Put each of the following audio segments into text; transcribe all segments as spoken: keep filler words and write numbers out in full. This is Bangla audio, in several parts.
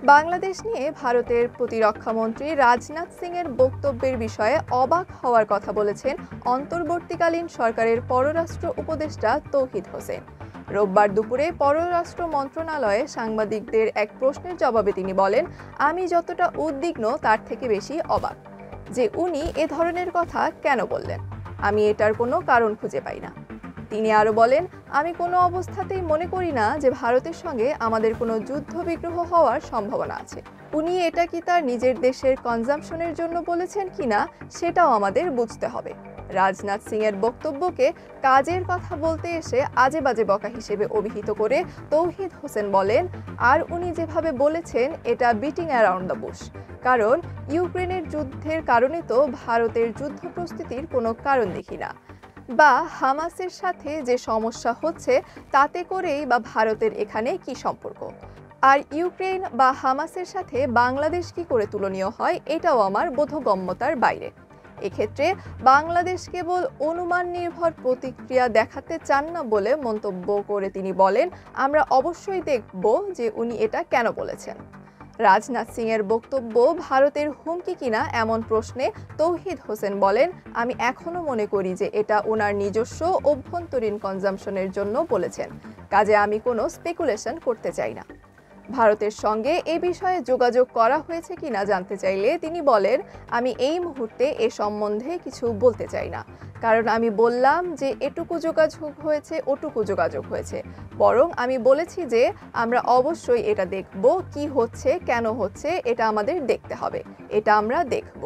বাংলাদেশ নিয়ে ভারতের প্রতিরক্ষামন্ত্রী রাজনাথ সিং এর বক্তব্যের বিষয়ে অবাক হওয়ার কথা বলেছেন অন্তর্বর্তীকালীন সরকারের পররাষ্ট্র উপদেষ্টা তৌহিদ হোসেন। রোববার দুপুরে পররাষ্ট্র মন্ত্রণালয়ে সাংবাদিকদের এক প্রশ্নের জবাবে তিনি বলেন, আমি যতটা উদ্বিগ্ন তার থেকে বেশি অবাক যে উনি এ ধরনের কথা কেন বললেন। আমি এটার কোনো কারণ খুঁজে পাই না। তিনি আরও বলেন, আমি কোনো অবস্থাতেই মনে করি না যে ভারতের সঙ্গে আমাদের কোনো যুদ্ধ বিগ্রহ হওয়ার সম্ভাবনা আছে। উনি এটা কি তার নিজের দেশের কনজাম্পশনের জন্য বলেছেন কিনা সেটাও আমাদের বুঝতে হবে। রাজনাথ সিং এর বক্তব্যকে কাজের কথা বলতে এসে আজে বাজে বকা হিসেবে অভিহিত করে তৌহিদ হোসেন বলেন, আর উনি যেভাবে বলেছেন এটা বিটিং অ্যারাউন্ড দ্য বুশ, কারণ ইউক্রেনের যুদ্ধের কারণে তো ভারতের যুদ্ধ প্রস্তুতির কোনো কারণ দেখি না, বা হামাসের সাথে যে সমস্যা হচ্ছে তাতে করেই বা ভারতের এখানে কি সম্পর্ক, আর ইউক্রেন বা হামাসের সাথে বাংলাদেশ কি করে তুলনীয় হয় এটাও আমার বোধগম্যতার বাইরে। এক্ষেত্রে বাংলাদেশ কেবল অনুমান নির্ভর প্রতিক্রিয়া দেখাতে চান না বলে মন্তব্য করে তিনি বলেন, আমরা অবশ্যই দেখব যে উনি এটা কেন বলেছেন। রাজনাথ সিং এর বক্তব্য ভারতের হুমকি কিনা এমন প্রশ্নে তৌহিদ হোসেন বলেন, আমি এখনো মনে করি যে এটা ওনার নিজস্ব অভ্যন্তরীণ কনজাম্পশনের জন্য বলেছেন, কাজে আমি কোনো স্পেকুলেশন করতে চাই না। ভারতের সঙ্গে এ বিষয়ে যোগাযোগ করা হয়েছে কিনা জানতে চাইলে তিনি বলেন, আমি এই মুহূর্তে এ সম্বন্ধে কিছু বলতে চাই না, কারণ আমি বললাম যে এটুকু যোগাযোগ হয়েছে ওটুকু যোগাযোগ হয়েছে, বরং আমি বলেছি যে আমরা অবশ্যই এটা দেখব, কি হচ্ছে কেন হচ্ছে এটা আমাদের দেখতে হবে, এটা আমরা দেখব।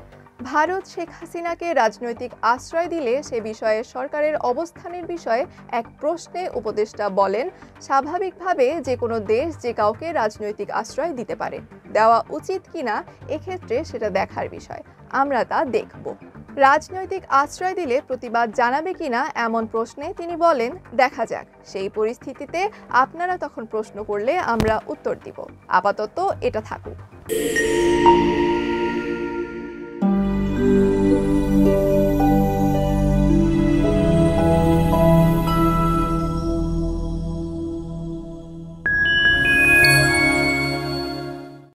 ভারত শেখ হাসিনাকে রাজনৈতিক আশ্রয় দিলে সে বিষয়ে সরকারের অবস্থানের বিষয়ে এক প্রশ্নে উপদেষ্টা বলেন, স্বাভাবিকভাবে যে কোনো দেশ যে কাউকে রাজনৈতিক আশ্রয় দিতে পারে, দেওয়া উচিত কিনা এক্ষেত্রে সেটা দেখার বিষয়, আমরা তা দেখব। রাজনৈতিক আশ্রয় দিলে প্রতিবাদ জানাবে কিনা এমন প্রশ্নে তিনি বলেন, দেখা যাক, সেই পরিস্থিতিতে আপনারা তখন প্রশ্ন করলে আমরা উত্তর দিব, আপাতত এটা থাকুক।